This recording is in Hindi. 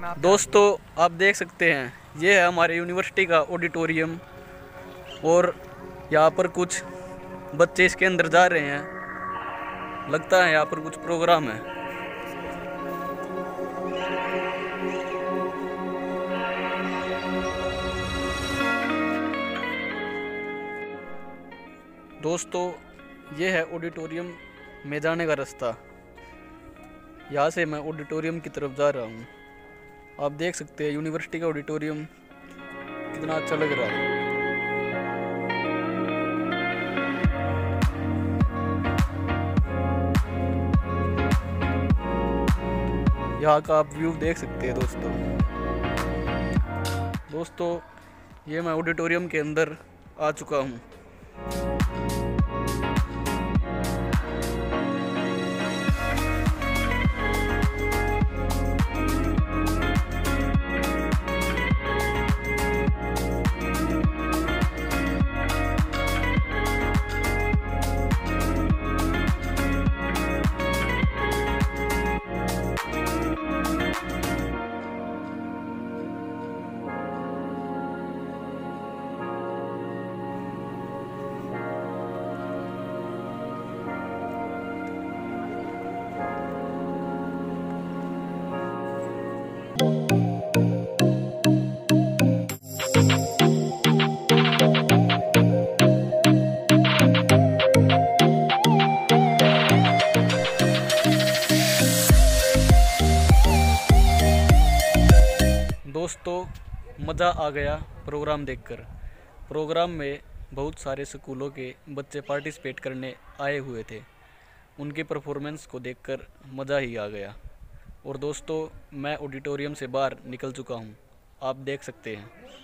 दोस्तों आप देख सकते हैं ये है हमारे यूनिवर्सिटी का ऑडिटोरियम और यहाँ पर कुछ बच्चे इसके अंदर जा रहे हैं। लगता है यहाँ पर कुछ प्रोग्राम है। दोस्तों ये है ऑडिटोरियम में जाने का रास्ता। यहाँ से मैं ऑडिटोरियम की तरफ जा रहा हूँ। आप देख सकते हैं यूनिवर्सिटी का ऑडिटोरियम कितना अच्छा लग रहा है। यहाँ का आप व्यू देख सकते हैं दोस्तों ये मैं ऑडिटोरियम के अंदर आ चुका हूँ। दोस्तों मज़ा आ गया प्रोग्राम देखकर। प्रोग्राम में बहुत सारे स्कूलों के बच्चे पार्टिसिपेट करने आए हुए थे। उनकी परफॉर्मेंस को देखकर मज़ा ही आ गया। और दोस्तों मैं ऑडिटोरियम से बाहर निकल चुका हूँ, आप देख सकते हैं।